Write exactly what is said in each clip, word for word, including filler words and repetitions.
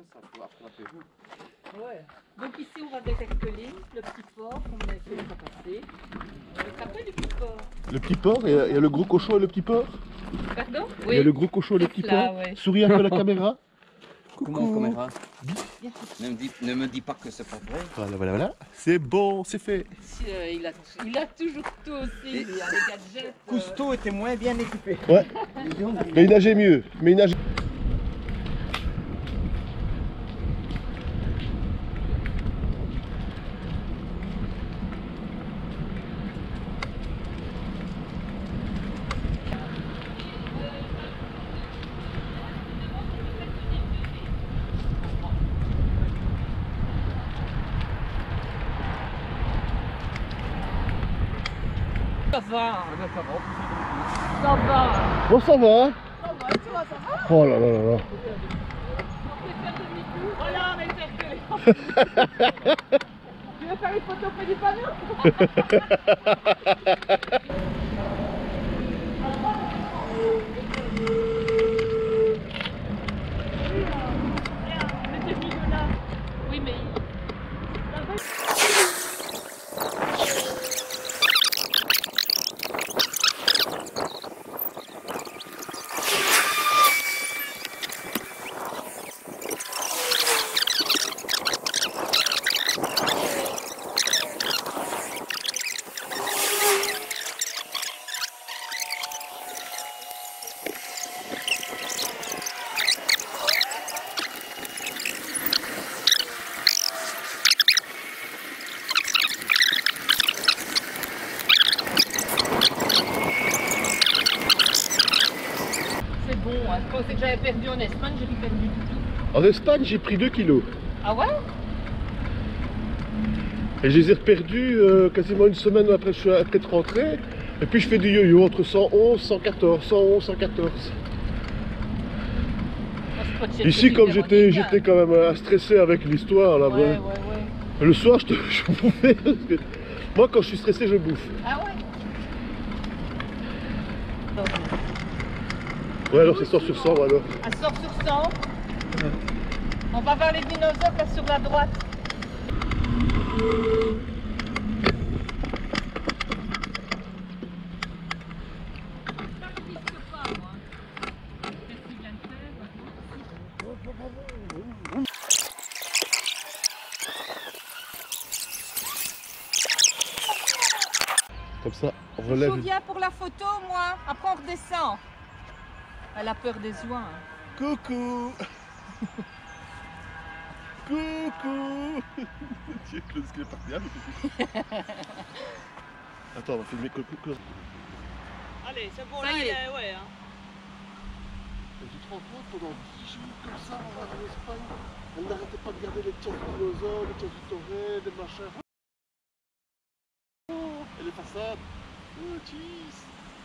ça faut attraper. Ouais. Donc ici on va vers Erquelin, le petit port qu'on a fait la passer. Tu te rappelles du petit port? Le petit porc, il y, a, il y a le gros cochon et le petit porc. Pardon? Il y a le gros cochon et le petit là, porc. ouais. Souris un peu à la caméra. Comment caméra? Bien. Ne me, dis, ne me dis pas que c'est pas vrai. Voilà, voilà, voilà. C'est bon, c'est fait. Si, euh, il, a, il a toujours tout aussi, Et- lui, avec gadgets. euh. Cousteau était moins bien équipé. Ouais. Mais il nageait mieux. Mais il nageait... Ça va, ça va. Bon, ça va, hein? Ça va, tu vois, ça va. Oh là là là là. Voilà, on est Erquelin. Tu veux faire une photo près du panneau? Oui, mais... C'est bon, hein. Je pensais que j'avais perdu en Espagne, j'ai plus perdu du tout. En Espagne, j'ai pris deux kilos. Ah ouais? Et je les ai reperdus euh, quasiment une semaine après, je suis après être rentré. Et puis je fais du yo-yo entre cent onze, cent quatorze, cent onze, cent quatorze. Ici, comme j'étais j'étais quand même euh, stressé avec l'histoire là, Ouais, ouais, ouais. le soir je, te, je bouffais. Parce que moi, quand je suis stressé, je bouffe. Ah ouais? Ouais, alors c'est cent sur cent alors. À sort sur cent. On va voir les dinosaures là sur la droite. Comme ça, on Je relève. me souviens pour la photo, moi. Après, on redescend. Elle a peur des oies. Coucou. Coucou. Tiens, Claude, ce qu'il est parti. Attends, on va filmer coucou. Allez, c'est bon, Ça là, y il est. est, ouais. Hein. Et tu te rends compte, pendant dix jours comme ça, on va en Espagne, elle n'arrêtait pas de garder les tiens du dinosaure, les tiens du torrent, des machins. Oh, et les façades. Oh, cheese.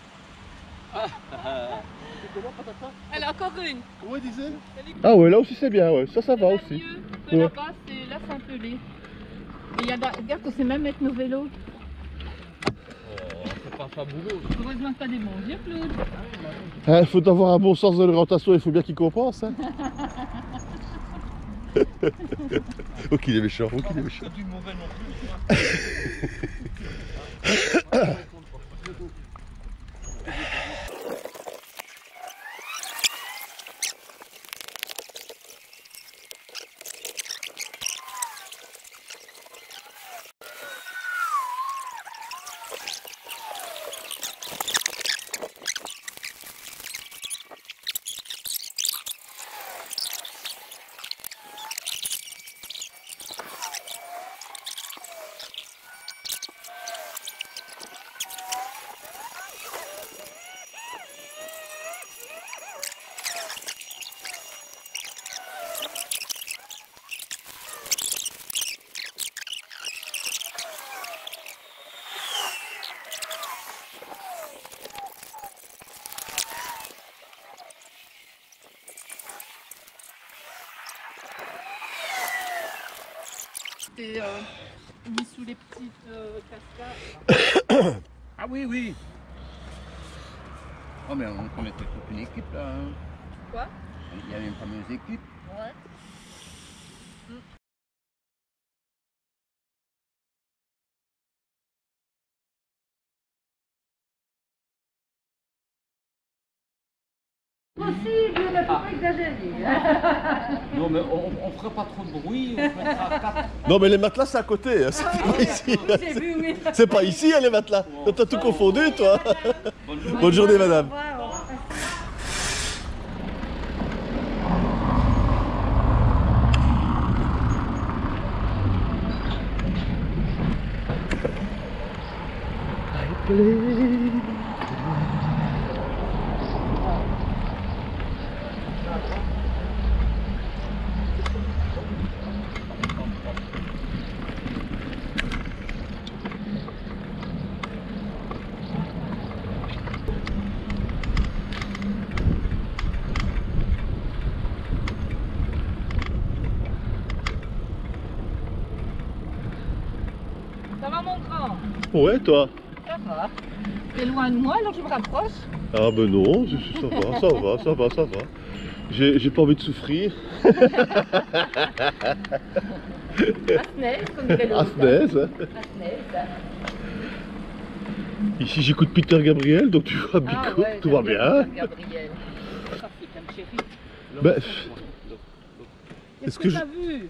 C'est comment, patata? Elle a encore une. Comment il disait? Ah ouais, là aussi c'est bien, ouais. Ça, ça va C'est aussi. mieux que Ouais. là-bas, c'est là, c'est un peu laid. Et il y a, da- regarde, on sait même mettre nos vélos. Oh, c'est pas faboureux. Heureusement que t'as des bons yeux, Claude. Il ah, faut avoir un bon sens de l'orientation, il faut bien qu'il compense. Hein. Oh qu'il est méchant, oh qu'il est méchant. Pas du mauvais non plus. C'était euh, mis sous les petites euh, cascades. Ah oui, oui. Oh, mais on, on était toute une équipe là. Hein. Quoi? Il y avait une fameuse équipe. Ouais. Possible, il ne faut pas exagérer. Non, mais on, on fera pas trop de bruit, on se mettra à quatre. Non, mais les matelas, c'est à côté. Hein. C'est pas ici. J'ai vu, oui. C'est pas ici, hein, les matelas. T'as tout confondu, toi. Bonne journée. Bonne journée, madame. Au revoir, au revoir. Ça va mon grand? Ouais, toi. Ça va. T'es loin de moi alors je me rapproche. Ah ben non, ça va, ça va, ça va, ça va. J'ai j'ai pas envie de souffrir. Asnaise, comme dirait le Asnaise, hein. Asnaise. Ici j'écoute Peter Gabriel, donc tu vois, Ah Bico, ouais, tout va j'aime bien. Peter Gabriel. Ça fait comme chéri. Ben, Qu'est-ce Est-ce que, que t'as je- vu?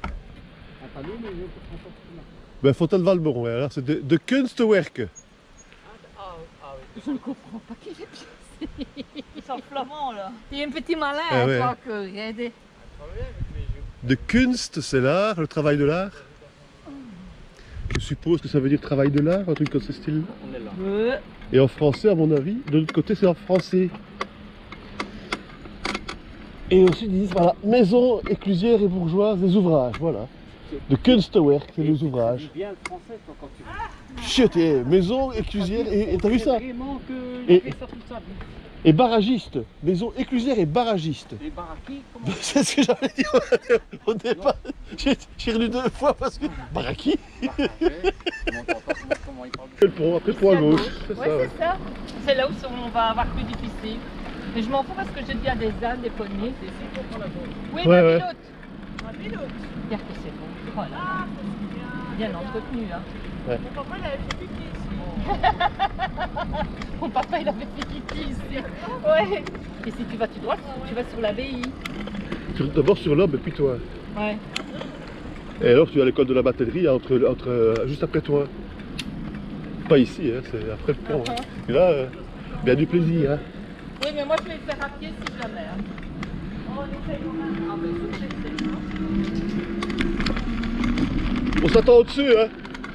ben Fontaine-Valmeron, ouais, alors c'est de, de Kunstwerk. Ah, ah oui. Je ne comprends pas qui est pincé. Ils sont flamands là. T'es un petit malin, Ah ouais. toi, que regardez. De Kunst, c'est l'art, le travail de l'art. Je suppose que ça veut dire travail de l'art, un truc comme ce style. On est là. Euh, Et en français, à mon avis, de l'autre côté, c'est en français. Et ensuite, ils disent, voilà, maison, éclusière et bourgeoise, des ouvrages, voilà. De Kunstwerk, c'est les ouvrages. bien le français toi quand tu Chut, eh, maison, éclusière, et et t'as vu ça? Vraiment que Et- il fait ça toute sa vie. Et barragiste. Maison, éclusière et barragiste. Les baraki, comment C'est ce que j'avais dit au départ. J'ai j'ai relu deux fois parce que. Baraki. on m'entend pas comment, comment il parle. Le pont, après pont à gauche. C'est Ouais, ça, ouais. c'est ça. C'est là où on va avoir plus difficile. Mais je m'en fous parce que j'ai déjà des ânes, des poneys. C'est ici qu'on prend la gauche. Oui, Ouais, ma ouais. pilote. Un vélo. Regarde que c'est bon. Voilà. Ah, c'est bien. Bien entretenu, hein. Mon papa il avait fait pipi ici. Mon papa, il avait fait pipi ici. Ouais. Et si tu vas tout droit, tu vas sur l'abbaye. Sur- D'abord sur l'Aube et puis toi. Ouais. Et alors tu as l'école de la batterie entre, entre, euh, juste après toi. Pas ici, hein, c'est après le pont. hein. Et là, euh, bien du plaisir. Hein. Oui, mais moi, je vais le faire à pied si jamais. Hein. Oh, on essaye quand même. Ah, ben, je sais, c'est On s'attend au-dessus, hein.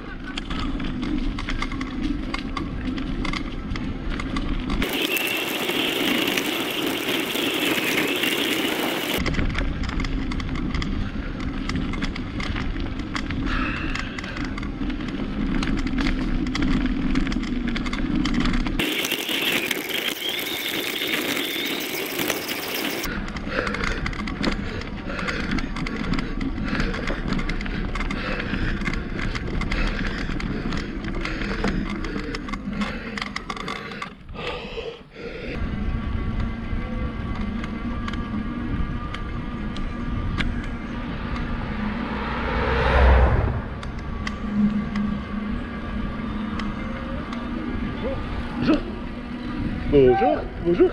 Bonjour, bonjour.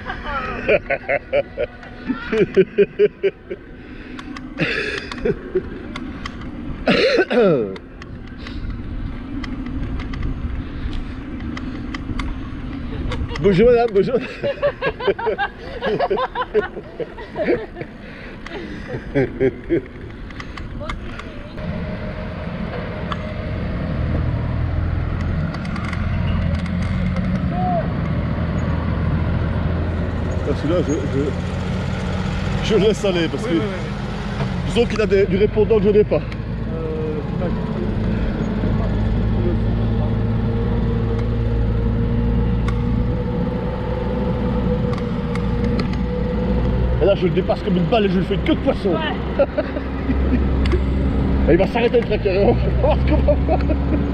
Bonjour madame, bonjour. Ah, celui-là, je, je, je le laisse aller parce que disons qu'il a des- du répondant que je n'ai pas. Et là, je le dépasse comme une balle et je lui fais une queue de poisson. Ouais. Et il va s'arrêter le tracteur. On va voir ce qu'on va voir.